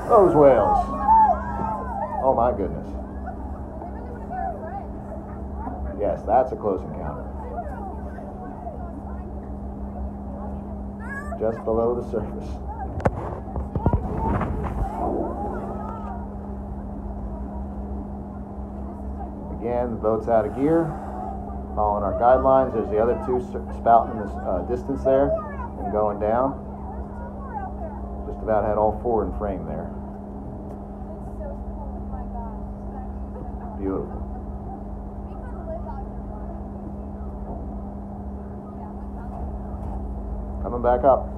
Those whales. Oh my goodness. Yes, that's a close encounter. Just below the surface. Again, the boat's out of gear. Following our guidelines. There's the other two spouting in this distance there and going down. Just about had all four in frame there. Beautiful. Coming back up.